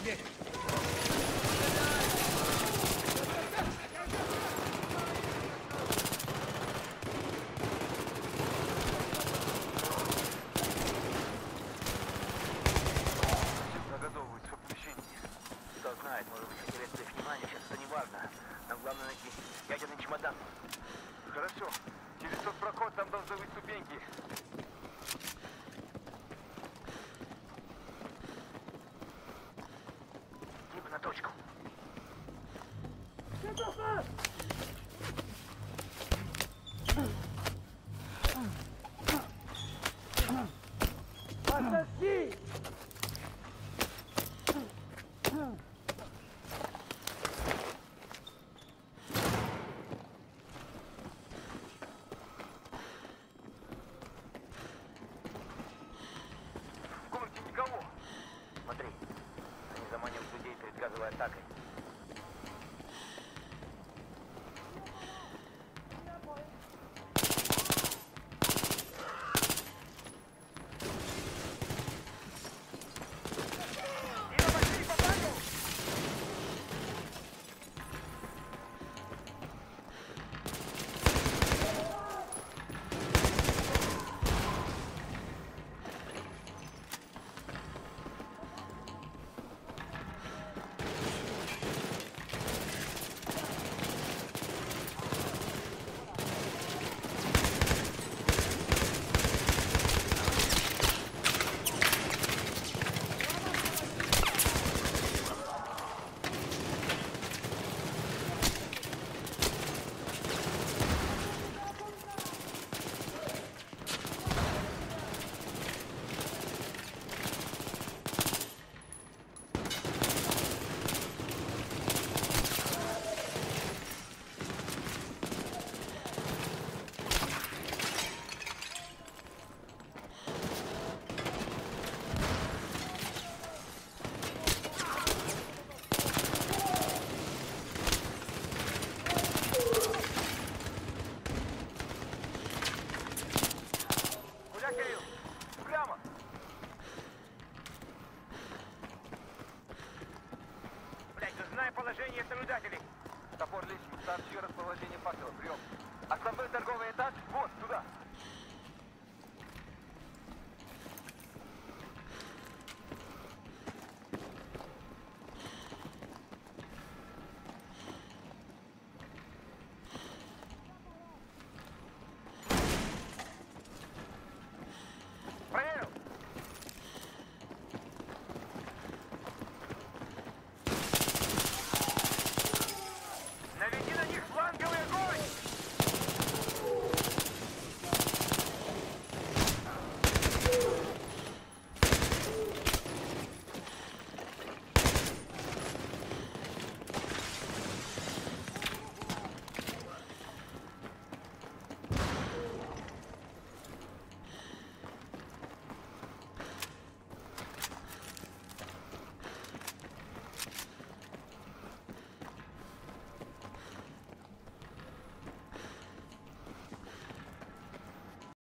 дверь. Догадовываются в помещении. Кто знает, может быть, интересное внимание, сейчас это не важно. Нам главное найти ядерный чемодан. Хорошо. Через тот проход там должны быть ступеньки. Типа на точку. Подожди! В комнате никого. Смотри, они заманивают людей перед газовой атакой. Кирилл, прямо! Блять, знаем положение наблюдателей. Топор лишний, сообщи расположение факела, прием. Основной торговый этаж, вот, туда.